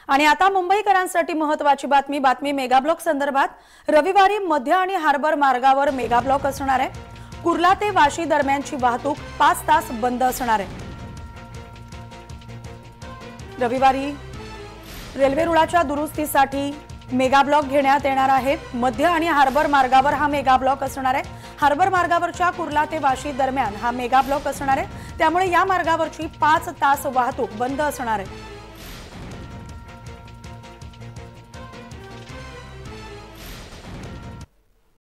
आणि आता मुंबईकरांसाठी महत्त्वाची बातमी मेगा ब्लॉक संदर्भात। रविवारी मध्य आणि हार्बर मार्गावर मेगा ब्लॉक असणार आहे। कुर्ला ते वाशी दरम्यानची वाहतूक 5 तास बंद असणार आहे। रविवारी रेल्वे रुळाच्या दुरुस्तीसाठी मेगा ब्लॉक घेण्यात येणार आहे। मध्य आणि हार्बर मार्गावर हा मेगा ब्लॉक असणार आहे। हार्बर मार्गावरच्या कुर्ला ते वाशी दरम्यान हा मेगा ब्लॉक असणार आहे, त्यामुळे या मार्गावरची 5 तास वाहतूक बंद असणार आहे।